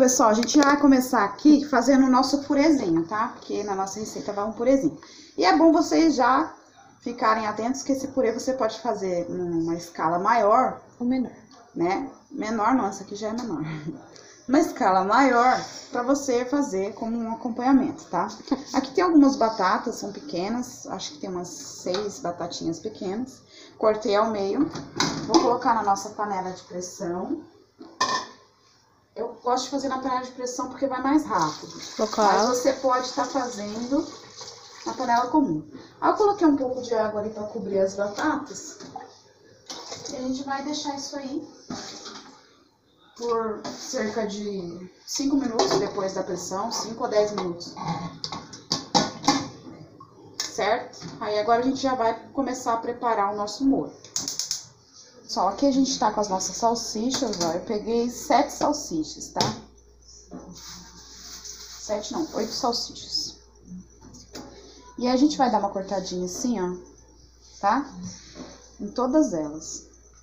pessoal, a gente vai começar aqui fazendo o nosso purezinho, tá? Porque na nossa receita vai um purezinho. E é bom vocês já ficarem atentos que esse purê você pode fazer numa escala maior ou menor, né? Menor não, essa aqui já é menor. Uma escala maior pra você fazer como um acompanhamento, tá? Aqui tem algumas batatas, são pequenas, acho que tem umas 6 batatinhas pequenas. Cortei ao meio, vou colocar na nossa panela de pressão. Eu gosto de fazer na panela de pressão porque vai mais rápido. Mas você pode estar fazendo na panela comum. Aí eu coloquei um pouco de água ali pra cobrir as batatas. E a gente vai deixar isso aí por cerca de 5 minutos depois da pressão, 5 a 10 minutos. Certo? Aí agora a gente já vai começar a preparar o nosso molho. Só aqui a gente tá com as nossas salsichas, ó. Eu peguei 7 salsichas, tá? 7 não, 8 salsichas. E a gente vai dar uma cortadinha assim, ó, tá? Em todas elas.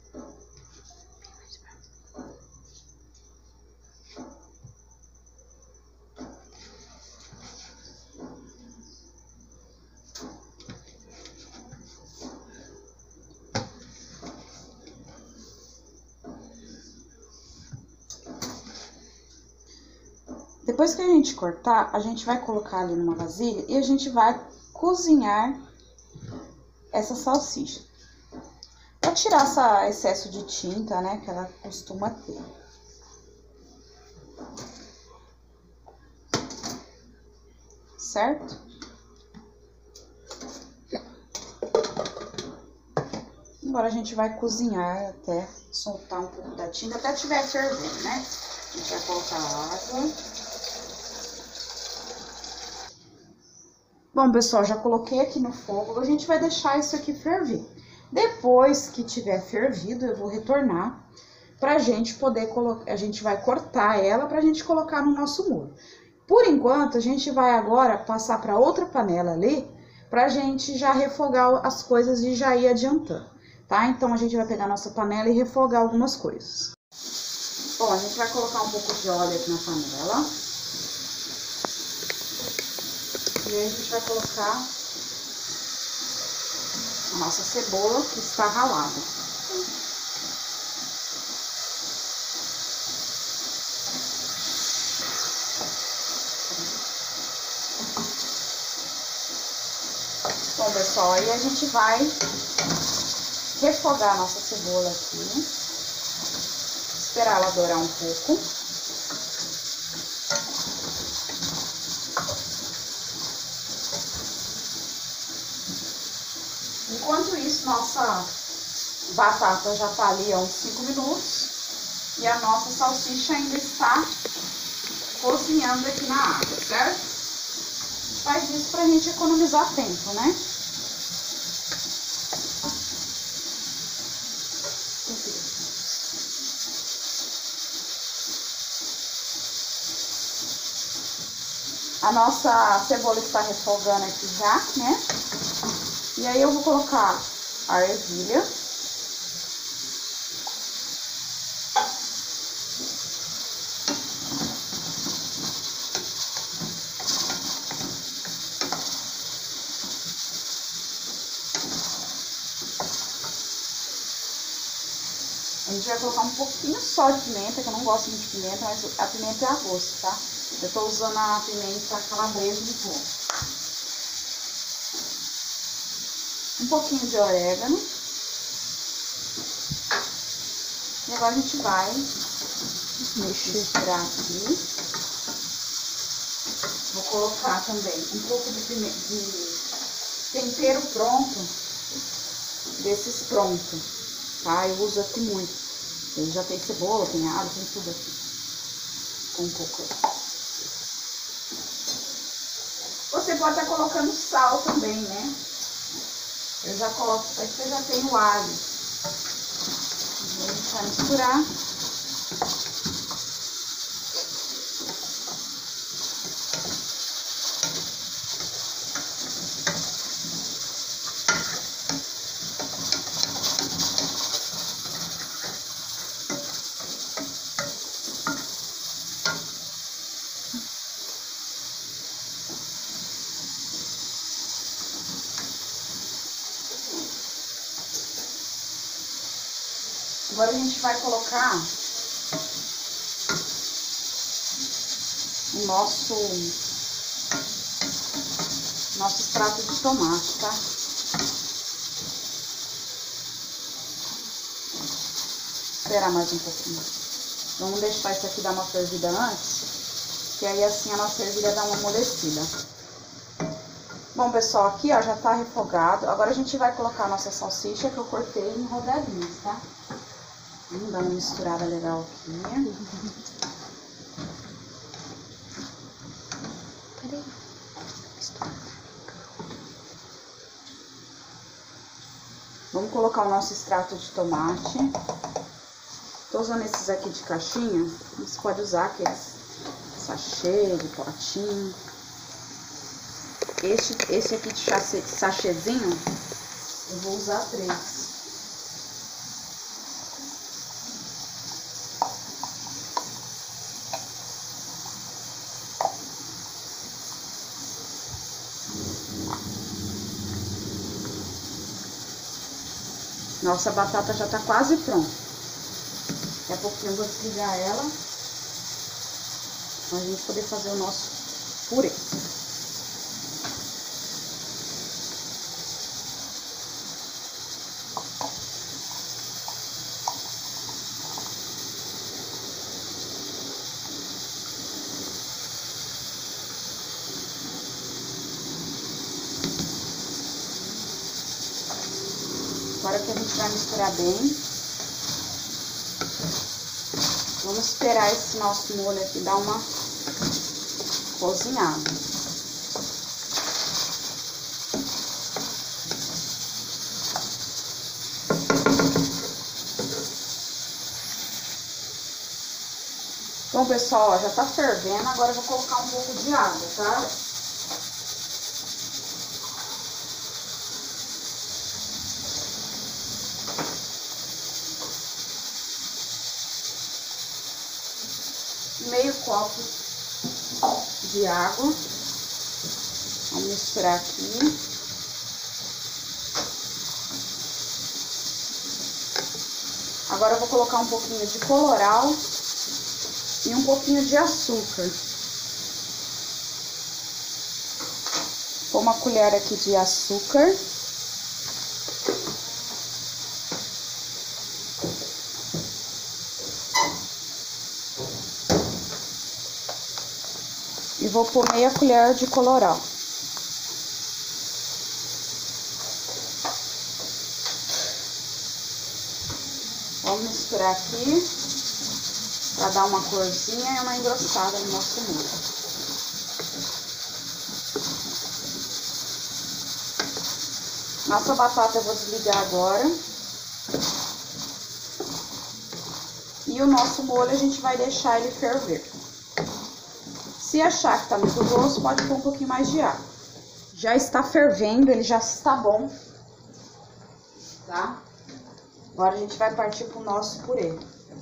Depois que a gente cortar, a gente vai colocar ali numa vasilha e a gente vai cozinhar essa salsicha. Pra tirar esse excesso de tinta, né, que ela costuma ter. Certo? Agora a gente vai cozinhar até soltar um pouco da tinta, até tiver fervendo, né? A gente vai colocar água. Bom, pessoal, já coloquei aqui no fogo, a gente vai deixar isso aqui ferver. Depois que tiver fervido, eu vou retornar pra gente poder colocar, a gente vai cortar ela pra gente colocar no nosso molho. Por enquanto, a gente vai agora passar pra outra panela ali, pra gente já refogar as coisas e já ir adiantando, tá? Então, a gente vai pegar a nossa panela e refogar algumas coisas. Bom, a gente vai colocar um pouco de óleo aqui na panela. E aí a gente vai colocar a nossa cebola que está ralada. Bom, pessoal, aí a gente vai refogar a nossa cebola aqui. Esperar ela dourar um pouco. Enquanto isso, nossa batata já tá ali há uns 5 minutos e a nossa salsicha ainda está cozinhando aqui na água, certo? A gente faz isso pra gente economizar tempo, né? A nossa cebola está refogando aqui já, né? E aí eu vou colocar a ervilha. A gente vai colocar um pouquinho só de pimenta, que eu não gosto muito de pimenta, mas a pimenta é a gosto, tá? Eu tô usando a pimenta calabresa de fogo. Um pouquinho de orégano. E agora a gente vai misturar aqui. Vou colocar também um pouco de tempero pronto, desses prontos, tá? Eu uso aqui muito. Ele já tem cebola, tem alho, tem tudo aqui. Com um pouco aí. Você pode estar colocando sal também, né? Eu já coloco, aqui eu já tenho alho. A gente vai misturar. Agora a gente vai colocar o nosso extrato de tomate, tá? Esperar mais um pouquinho. Vamos deixar isso aqui dar uma fervida antes, que aí assim a nossa ervilha dá uma amolecida. Bom, pessoal, aqui ó, já tá refogado. Agora a gente vai colocar a nossa salsicha que eu cortei em rodadinhas, tá? Vamos dar uma misturada legal aqui. Vamos colocar o nosso extrato de tomate. Tô usando esses aqui de caixinha. Você pode usar aqueles sachê, de potinho. Esse aqui de sachêzinho, eu vou usar 3. Nossa batata já tá quase pronta. Daqui a pouquinho eu vou desligar ela, pra gente poder fazer o nosso purê. Agora que a gente vai misturar bem, vamos esperar esse nosso molho aqui dar uma cozinhada. Bom, pessoal, ó, já tá fervendo, agora eu vou colocar um pouco de água, tá? Meio copo de água. Vamos misturar aqui. Agora eu vou colocar um pouquinho de colorau e um pouquinho de açúcar. Vou uma colher aqui de açúcar. E vou pôr meia colher de colorau. Vamos misturar aqui para dar uma corzinha e uma engrossada no nosso molho. Nossa batata eu vou desligar agora. E o nosso molho a gente vai deixar ele ferver. Se achar que tá muito grosso, pode pôr um pouquinho mais de água. Já está fervendo, ele já está bom, tá? Agora a gente vai partir pro nosso purê.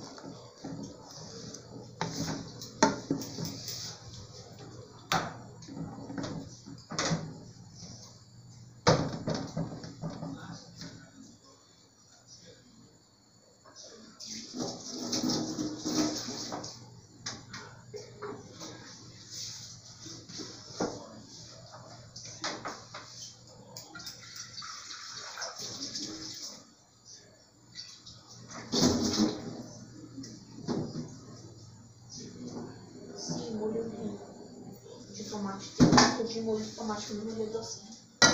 De tomate, tem gosto de molho de tomate no meio docinho.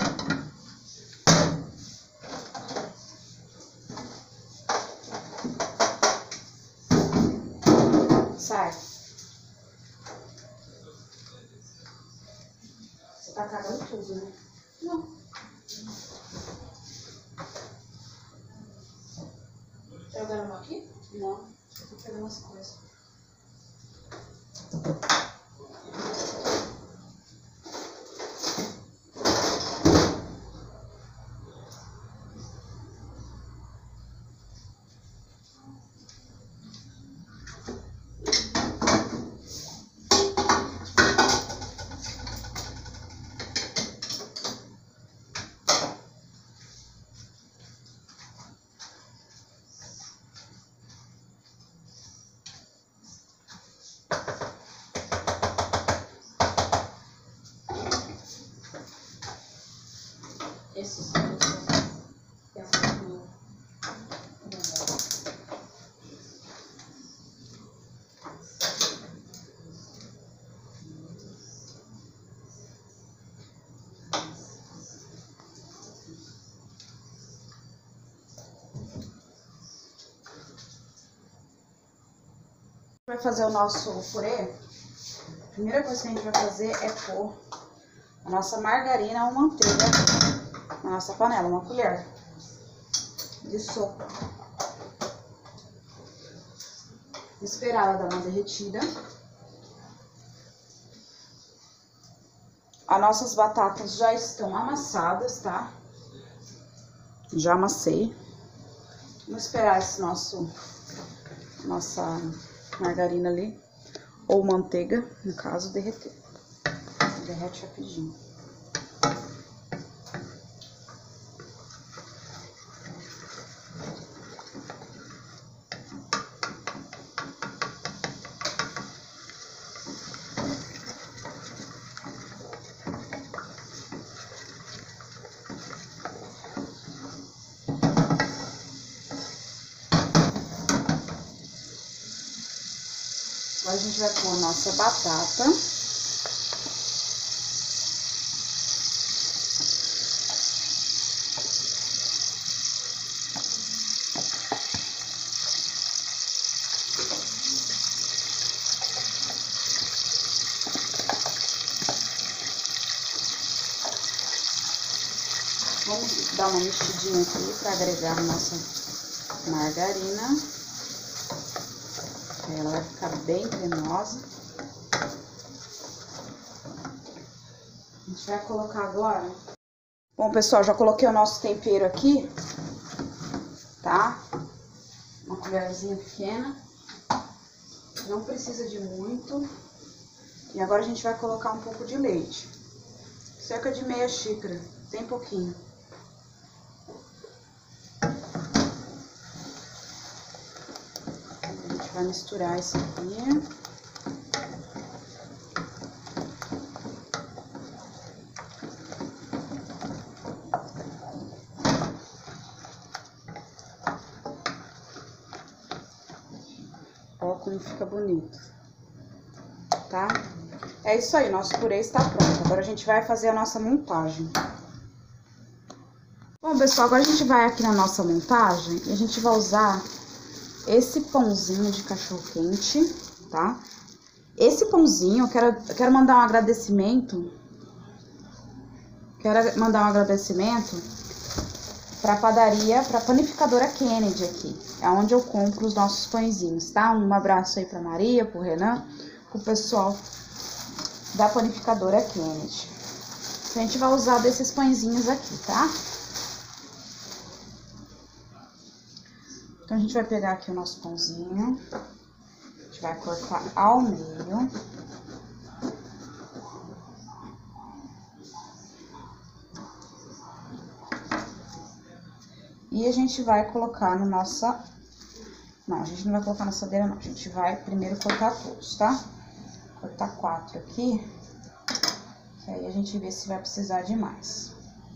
Sai. Você tá cagando tudo, né? Não. Tá jogando aqui? Não. Tô pegando as coisas. Esse sim, é muito... Vai fazer o nosso purê. A primeira coisa que a gente vai fazer é pôr a nossa margarina ou manteiga na nossa panela, uma colher de sopa. Esperar ela dar uma derretida. As nossas batatas já estão amassadas, tá? Já amassei. Vamos esperar esse nossa margarina ali, ou manteiga, no caso, derreter. Derrete rapidinho. Agora a gente vai pôr a nossa batata. Vamos dar uma mexidinha aqui para agregar a nossa margarina. Ela vai ficar bem cremosa. A gente vai colocar agora. Bom, pessoal, já coloquei o nosso tempero aqui, tá? Uma colherzinha pequena. Não precisa de muito. E agora a gente vai colocar um pouco de leite. Cerca de meia xícara, bem pouquinho. Vai misturar isso aqui. Ó como fica bonito, tá? É isso aí, nosso purê está pronto. Agora a gente vai fazer a nossa montagem. Bom, pessoal, agora a gente vai aqui na nossa montagem e a gente vai usar esse pãozinho de cachorro-quente, tá? Esse pãozinho, eu quero mandar um agradecimento. Quero mandar um agradecimento pra padaria, pra panificadora Kennedy aqui. É onde eu compro os nossos pãezinhos, tá? Um abraço aí pra Maria, pro Renan, pro pessoal da panificadora Kennedy. A gente vai usar desses pãezinhos aqui, tá? Então, a gente vai pegar aqui o nosso pãozinho, a gente vai cortar ao meio. E a gente vai colocar no nossa... Não, a gente não vai colocar na assadeira, não. A gente vai primeiro cortar todos, tá? Cortar 4 aqui, que aí a gente vê se vai precisar de mais.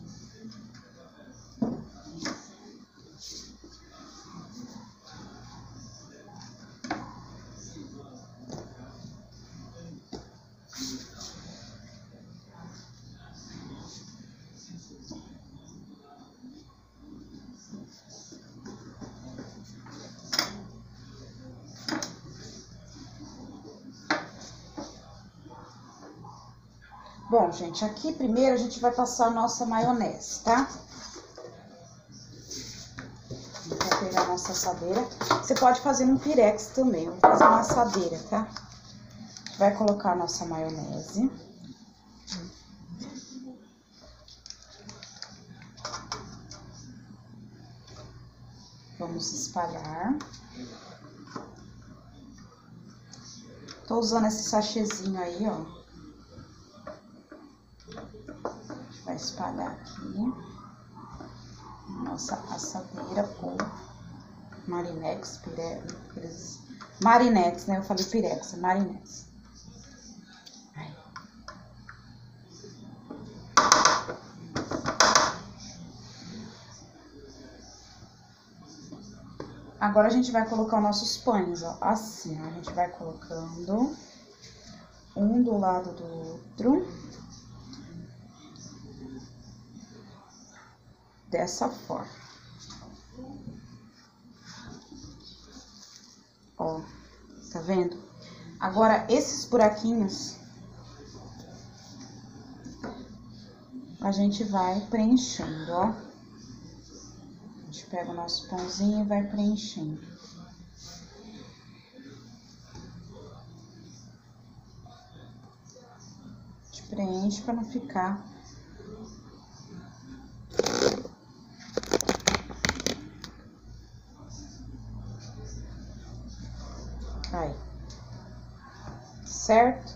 Bom, gente, aqui primeiro a gente vai passar a nossa maionese, tá? Vou pegar a nossa assadeira. Você pode fazer num pirex também, eu vou fazer uma assadeira, tá? Vai colocar a nossa maionese. Vamos espalhar. Tô usando esse sachêzinho aí, ó. Vai espalhar aqui nossa assadeira com Marinex, Marinex, né? Eu falei Pirex, Marinex. Agora a gente vai colocar os nossos pães, ó, assim, ó. A gente vai colocando um do lado do outro. Dessa forma. Ó, tá vendo? Agora, esses buraquinhos, a gente vai preenchendo, ó. A gente pega o nosso pãozinho e vai preenchendo. A gente preenche pra não ficar... Aí. Certo?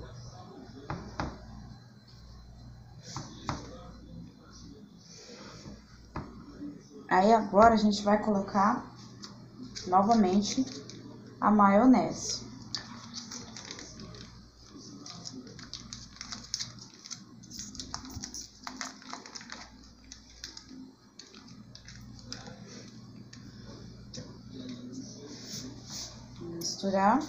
Aí, agora, a gente vai colocar novamente a maionese. Misturar.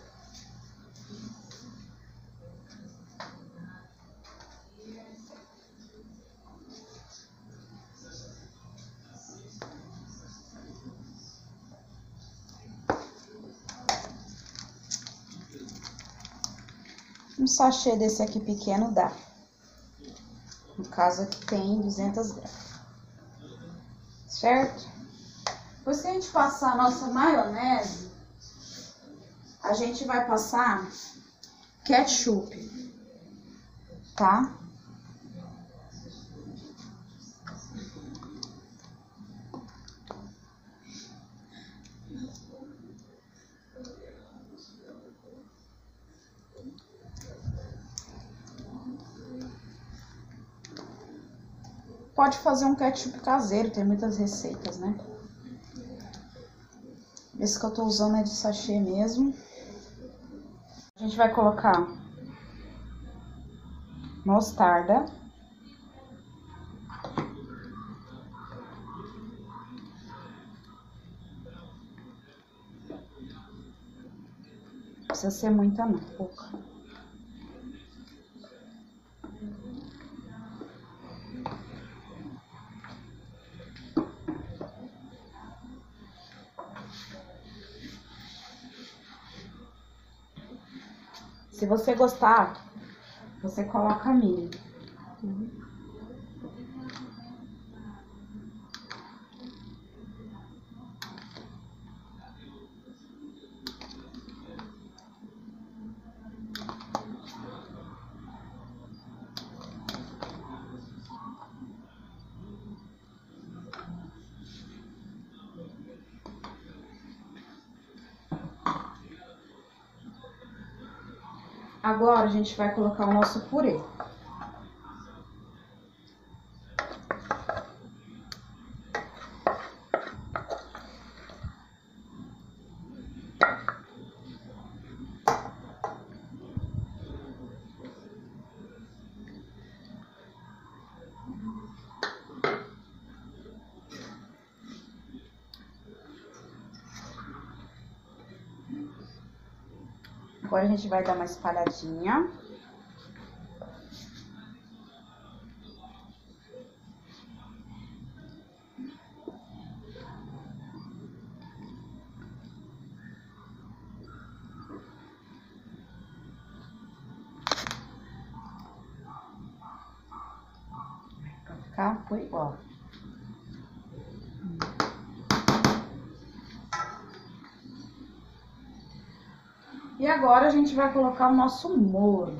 Um sachê desse aqui pequeno dá. No caso aqui tem 200 gramas. Certo? Depois que a gente passar a nossa maionese, a gente vai passar ketchup, tá? Pode fazer um ketchup caseiro, tem muitas receitas, né? Esse que eu tô usando é de sachê mesmo. A gente vai colocar mostarda. Não precisa ser muita não, pouca. Se você gostar, você coloca milho. Agora, a gente vai colocar o nosso purê. Agora, a gente vai dar uma espalhadinha. Pra ficar por igual. E agora, a gente vai colocar o nosso molho.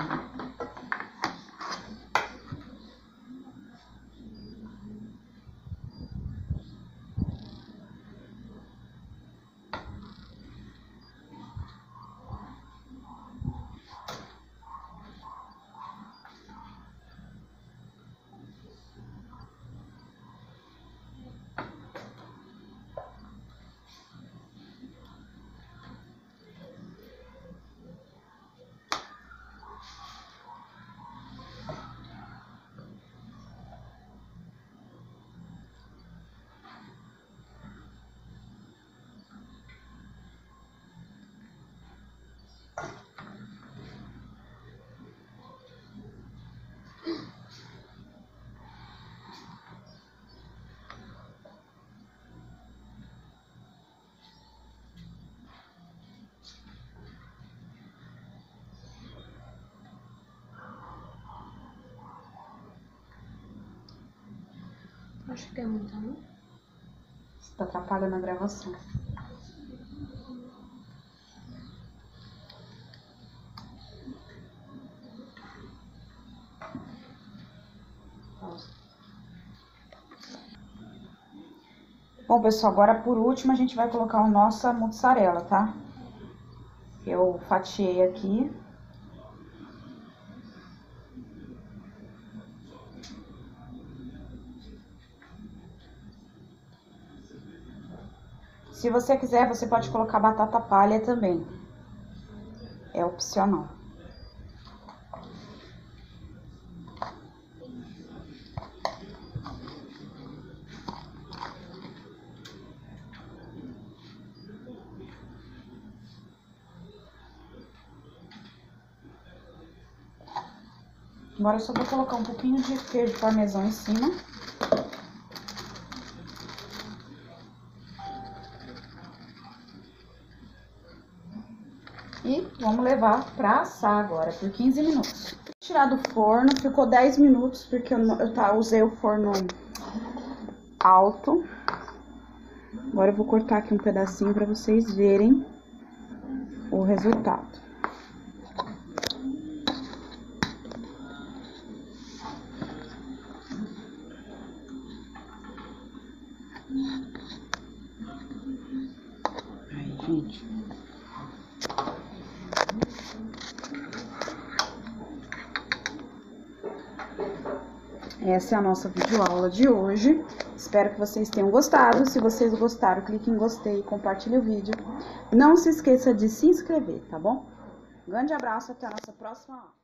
Acho que é muito, não? Você tá atrapalhando a gravação. Bom, pessoal, agora por último a gente vai colocar a nossa mussarela, tá? Eu fatiei aqui. Se você quiser, você pode colocar batata palha também. É opcional. Agora eu só vou colocar um pouquinho de queijo parmesão em cima. E vamos levar pra assar agora por 15 minutos. Tirar do forno, ficou 10 minutos, porque eu usei o forno alto. Agora eu vou cortar aqui um pedacinho pra vocês verem o resultado. Aí, gente. Essa é a nossa videoaula de hoje. Espero que vocês tenham gostado. Se vocês gostaram, clique em gostei e compartilhe o vídeo. Não se esqueça de se inscrever, tá bom? Grande abraço, até a nossa próxima aula.